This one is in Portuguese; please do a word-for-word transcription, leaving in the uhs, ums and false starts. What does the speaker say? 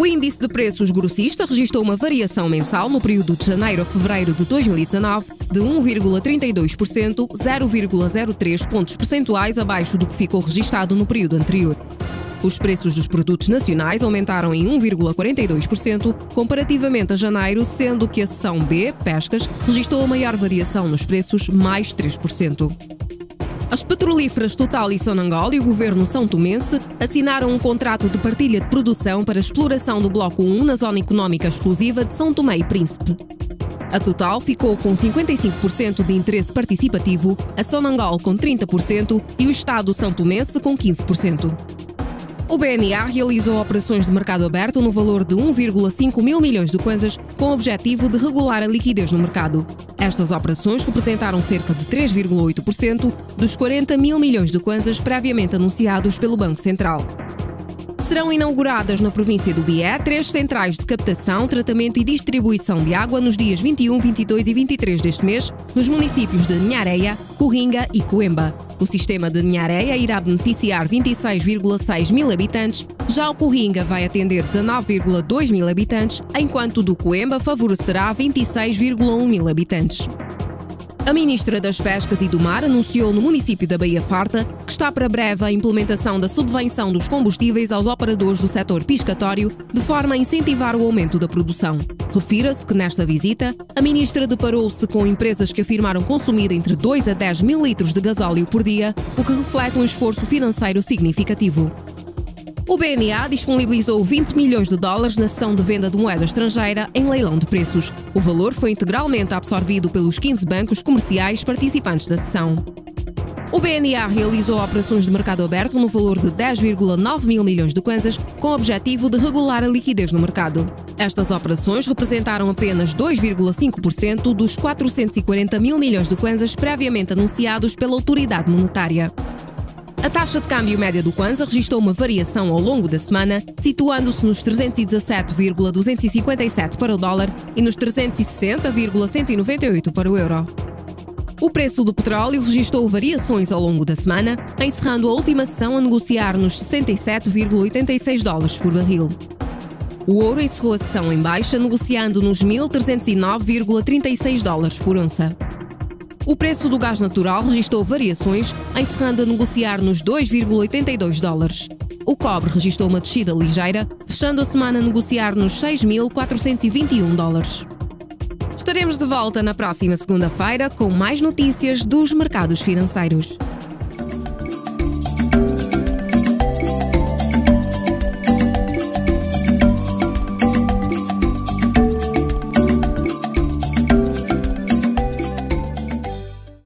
O índice de preços grossista registrou uma variação mensal no período de janeiro a fevereiro de dois mil e dezanove de um vírgula trinta e dois por cento, zero vírgula zero três pontos percentuais abaixo do que ficou registado no período anterior. Os preços dos produtos nacionais aumentaram em um vírgula quarenta e dois por cento comparativamente a janeiro, sendo que a seção B, pescas, registrou a maior variação nos preços, mais três por cento. As petrolíferas Total e Sonangol e o governo são tomense assinaram um contrato de partilha de produção para a exploração do Bloco um na Zona Económica Exclusiva de São Tomé e Príncipe. A Total ficou com cinquenta e cinco por cento de interesse participativo, a Sonangol com trinta por cento e o Estado são tomense com quinze por cento. O B N A realizou operações de mercado aberto no valor de um vírgula cinco mil milhões de kwanzas com o objetivo de regular a liquidez no mercado. Estas operações representaram cerca de três vírgula oito por cento dos quarenta mil milhões de kwanzas previamente anunciados pelo Banco Central. Serão inauguradas na província do Bié três centrais de captação, tratamento e distribuição de água nos dias vinte e um, vinte e dois e vinte e três deste mês, nos municípios de Nhareia, Coringa e Coemba. O sistema de Nhareia irá beneficiar vinte e seis vírgula seis mil habitantes, já o Coringa vai atender dezanove vírgula dois mil habitantes, enquanto o do Coemba favorecerá vinte e seis vírgula um mil habitantes. A ministra das Pescas e do Mar anunciou no município da Baía Farta que está para breve a implementação da subvenção dos combustíveis aos operadores do setor piscatório, de forma a incentivar o aumento da produção. Refira-se que nesta visita, a ministra deparou-se com empresas que afirmaram consumir entre dois a dez mil litros de gasóleo por dia, o que reflete um esforço financeiro significativo. O B N A disponibilizou vinte milhões de dólares na sessão de venda de moeda estrangeira em leilão de preços. O valor foi integralmente absorvido pelos quinze bancos comerciais participantes da sessão. O B N A realizou operações de mercado aberto no valor de dez vírgula nove mil milhões de kwanzas com o objetivo de regular a liquidez no mercado. Estas operações representaram apenas dois vírgula cinco por cento dos quatrocentos e quarenta mil milhões de kwanzas previamente anunciados pela autoridade monetária. A taxa de câmbio média do kwanza registrou uma variação ao longo da semana, situando-se nos trezentos e dezassete vírgula duzentos e cinquenta e sete para o dólar e nos trezentos e sessenta vírgula cento e noventa e oito para o euro. O preço do petróleo registrou variações ao longo da semana, encerrando a última sessão a negociar nos sessenta e sete vírgula oitenta e seis dólares por barril. O ouro encerrou a sessão em baixa, negociando nos mil trezentos e nove vírgula trinta e seis dólares por onça. O preço do gás natural registrou variações, encerrando a negociar nos dois vírgula oitenta e dois dólares. O cobre registrou uma descida ligeira, fechando a semana a negociar nos seis mil quatrocentos e vinte e um dólares. Estaremos de volta na próxima segunda-feira com mais notícias dos mercados financeiros.